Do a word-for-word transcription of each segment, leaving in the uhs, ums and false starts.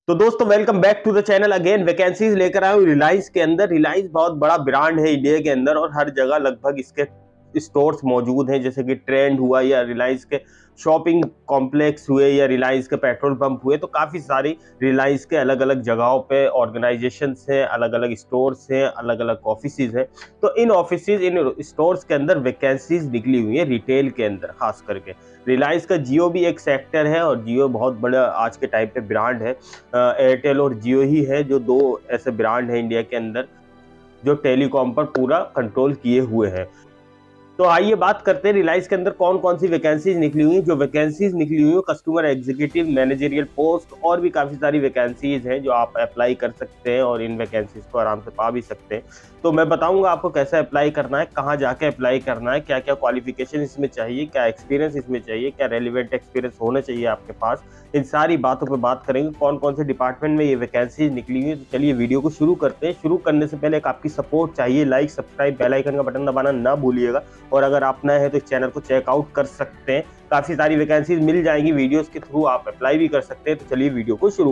तो दोस्तों welcome back to the channel. Again vacancies लेकर आया हूँ रिलायंस के अंदर। रिलायंस बहुत बड़ा ब्रांड है इंडिया के अंदर और हर जगह लगभग इसके स्टोर्स मौजूद हैं, जैसे कि ट्रेंड हुआ या रिलायंस के शॉपिंग कॉम्प्लेक्स हुए या रिलायंस के पेट्रोल पंप हुए। तो काफ़ी सारी रिलायंस के अलग अलग जगहों पे ऑर्गेनाइजेशंस हैं, अलग अलग स्टोर्स हैं, अलग अलग ऑफिसेज हैं। तो इन ऑफिसेज इन स्टोर्स के अंदर वैकेंसीज निकली हुई है रिटेल के अंदर। खास करके रिलायंस का जियो भी एक सेक्टर है और जियो बहुत बड़ा आज के टाइम पे ब्रांड है। एयरटेल और जियो ही है जो दो ऐसे ब्रांड है इंडिया के अंदर जो टेलीकॉम पर पूरा कंट्रोल किए हुए हैं। तो आइए बात करते हैं रिलायंस के अंदर कौन कौन सी वैकेंसीज निकली हुई हैं। जो वैकेंसीज निकली हुई है कस्टमर एग्जीक्यूटिव, मैनेजरियल पोस्ट और भी काफ़ी सारी वैकेंसीज हैं जो आप अप्लाई कर सकते हैं और इन वैकेंसीज को आराम से पा भी सकते हैं। तो मैं बताऊंगा आपको कैसे अप्लाई करना है, कहाँ जाके अप्लाई करना है, क्या क्या क्वालिफिकेशन इसमें चाहिए, क्या एक्सपीरियंस इसमें चाहिए, क्या रेलिवेंट एक्सपीरियंस होना चाहिए आपके पास। इन सारी बातों पर बात करेंगे कौन कौन से डिपार्टमेंट में ये वैकेंसीज निकली हुई है। तो चलिए वीडियो को शुरू करते हैं। शुरू करने से पहले एक आपकी सपोर्ट चाहिए, लाइक सब्सक्राइब बेल आइकन का बटन दबाना ना भूलिएगा। और अगर आप नए हैं तो इस चैनल को चेकआउट कर सकते हैं, काफी सारी वैकेंसीज मिल जाएंगी वीडियोस के थ्रू, आप अप्लाई भी कर सकते हैं। तो चलिए वीडियो को शुरू।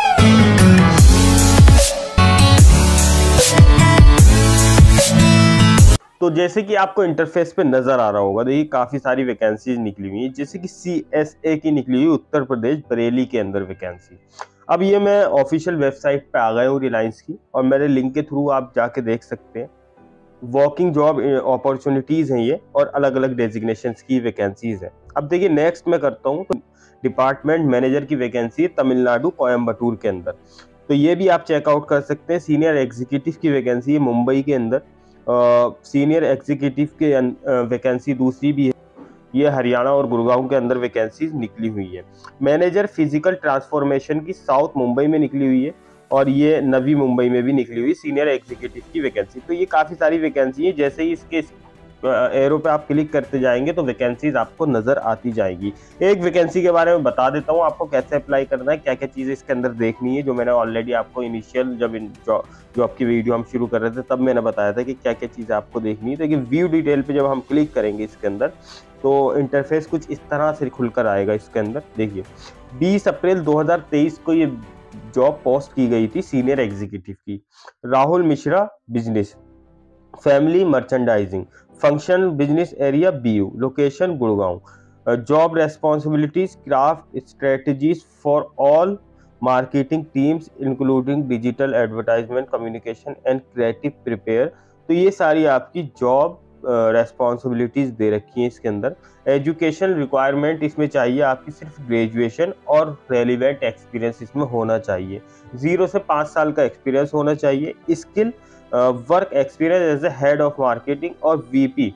तो जैसे कि आपको इंटरफेस पे नजर आ रहा होगा, देखिए काफी सारी वैकेंसीज निकली हुई है, जैसे कि सी एस ए की निकली हुई उत्तर प्रदेश बरेली के अंदर वैकेंसी। अब ये मैं ऑफिशियल वेबसाइट पे आ गया हूँ रिलायंस की और मेरे लिंक के थ्रू आप जाके देख सकते हैं। वॉकिंग जॉब अपॉर्चुनिटीज हैं ये और अलग अलग डेजिग्नेशंस की वैकेंसीज है। अब देखिए नेक्स्ट मैं करता हूँ तो डिपार्टमेंट मैनेजर की वैकेंसी है तमिलनाडु कोयम्बटूर के अंदर। तो ये भी आप चेकआउट कर सकते हैं। सीनियर एग्जीक्यूटिव की वैकेंसी है मुंबई के अंदर। सीनियर uh, एग्जीक्यूटिव के वैकेंसी uh, दूसरी भी है, ये हरियाणा और गुड़गांव के अंदर वैकेंसीज निकली हुई है। मैनेजर फिजिकल ट्रांसफॉर्मेशन की साउथ मुंबई में निकली हुई है और ये नवी मुंबई में भी निकली हुई सीनियर एग्जीक्यूटिव की वैकेंसी। तो ये काफ़ी सारी वैकेंसी है। जैसे ही इसके एरो पे आप क्लिक करते जाएंगे तो वैकेंसीज आपको नजर आती जाएगी। एक वैकेंसी के बारे में बता देता हूँ आपको कैसे अप्लाई करना है, क्या क्या चीज़ें इसके अंदर देखनी है, जो मैंने ऑलरेडी आपको इनिशियल जब इन जॉब की वीडियो हम शुरू कर रहे थे तब मैंने बताया था कि क्या क्या चीज़ें आपको देखनी है। तो व्यू डिटेल पे जब हम क्लिक करेंगे इसके अंदर तो इंटरफेस कुछ इस तरह से खुलकर आएगा। इसके अंदर देखिए बीस अप्रैल दो हज़ार तेईस को ये जॉब पोस्ट की गई थी सीनियर एग्जीक्यूटिव की। Rahul Mishra, business family merchandising, functional business area BU, location Gurgaon. Job responsibilities craft strategies for all marketing teams including digital advertisement communication and creative prepare. तो ये सारी आपकी जॉब रेस्पॉन्सिबिलिटीज दे रखी हैं इसके अंदर। एजुकेशन रिक्वायरमेंट इसमें चाहिए आपकी सिर्फ ग्रेजुएशन और रेलिवेंट एक्सपीरियंस इसमें होना चाहिए। जीरो से पाँच साल का एक्सपीरियंस होना चाहिए। Skill work experience as a head of marketing और वीपी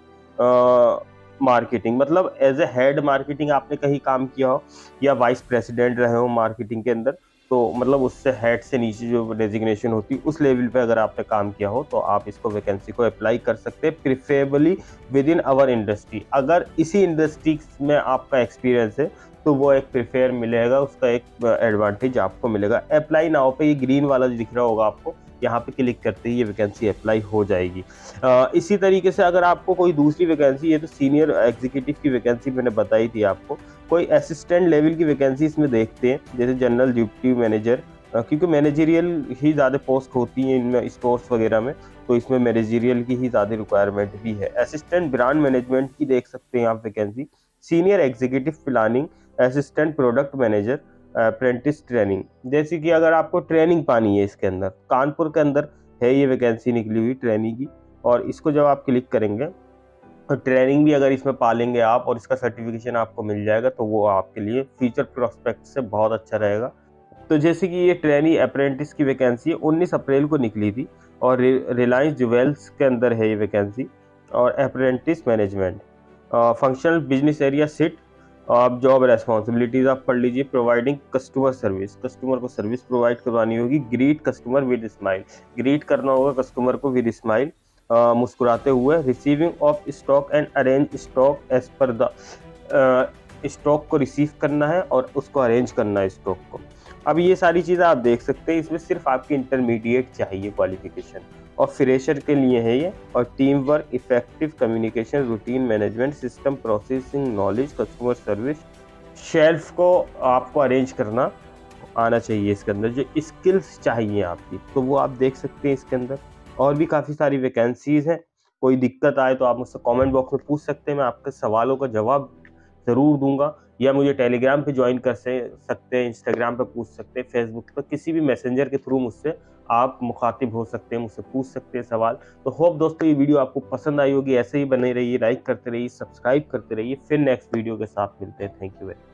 मार्केटिंग, मतलब एज ए हेड मार्केटिंग आपने कहीं काम किया हो या वाइस प्रेसिडेंट रहे हो मार्केटिंग के अंदर, तो मतलब उससे हेड से नीचे जो डेजिग्नेशन होती है उस लेवल पे अगर आपने काम किया हो तो आप इसको वैकेंसी को अप्लाई कर सकते हैं। Preferably within our industry, अगर इसी इंडस्ट्री में आपका एक्सपीरियंस है तो वो एक प्रिफेयर मिलेगा, उसका एक एडवांटेज आपको मिलेगा। अप्लाई नाउ पे ये ग्रीन वाला जो दिख रहा होगा आपको, यहाँ पे क्लिक करते ही ये वैकेंसी अप्लाई हो जाएगी। आ, इसी तरीके से अगर आपको कोई दूसरी वैकेंसी है तो सीनियर एग्जीक्यूटिव की वैकेंसी मैंने बताई थी आपको। कोई असिस्टेंट लेवल की वैकेंसी इसमें देखते हैं, जैसे जनरल डिप्टी मैनेजर, क्योंकि मैनेजरियल ही ज़्यादा पोस्ट होती हैं इनमें स्टोर्स वगैरह में, तो इसमें मैनेजरियल की ही ज़्यादा रिक्वायरमेंट भी है। असिस्टेंट ब्रांड मैनेजमेंट की देख सकते हैं आप vacancy. Senior executive planning, assistant product manager, apprentice training. जैसे कि अगर आपको ट्रेनिंग पानी है इसके अंदर, कानपुर के अंदर है ये वैकेंसी निकली हुई ट्रेनिंग की, और इसको जब आप क्लिक करेंगे तो ट्रेनिंग भी अगर इसमें पालेंगे आप और इसका सर्टिफिकेशन आपको मिल जाएगा तो वो आपके लिए फ्यूचर प्रोस्पेक्ट से बहुत अच्छा रहेगा। तो जैसे कि ये ट्रेनी अप्रेंटिस की वैकेंसी है उन्नीस अप्रैल को निकली थी और रिलायंस ज्वेल्स के अंदर है ये वैकेंसी। और apprentice management, functional business area सिट। आप जॉब रेस्पॉन्सिबिलिटीज आप पढ़ लीजिए। प्रोवाइडिंग कस्टमर सर्विस, कस्टमर को सर्विस प्रोवाइड करवानी होगी। Greet customer with smile, greet करना होगा कस्टमर को विद स्माइल, मुस्कुराते हुए। Receiving of stock and arrange stock as per the, stock को रिसीव करना है और उसको अरेंज करना है स्टॉक को। अब ये सारी चीज़ें आप देख सकते हैं, इसमें सिर्फ आपकी इंटरमीडिएट चाहिए क्वालिफिकेशन और फ्रेशर के लिए है ये। और team work, effective communication, routine management, system processing knowledge, customer service, shelf को आपको अरेंज करना आना चाहिए इसके अंदर, जो स्किल्स चाहिए आपकी, तो वो आप देख सकते हैं इसके अंदर। और भी काफ़ी सारी वैकेंसीज़ हैं, कोई दिक्कत आए तो आप मुझसे कमेंट बॉक्स में पूछ सकते हैं, मैं आपके सवालों का जवाब ज़रूर दूंगा। या मुझे टेलीग्राम पे ज्वाइन कर से सकते हैं, इंस्टाग्राम पे पूछ सकते हैं, फेसबुक पे, किसी भी मैसेंजर के थ्रू मुझसे आप मुखातिब हो सकते हैं, मुझसे पूछ सकते हैं सवाल। तो होप दोस्तों ये वीडियो आपको पसंद आई होगी, ऐसे ही बने रहिए, लाइक करते रहिए, सब्सक्राइब करते रहिए। फिर नेक्स्ट वीडियो के साथ मिलते हैं। Thank you very much.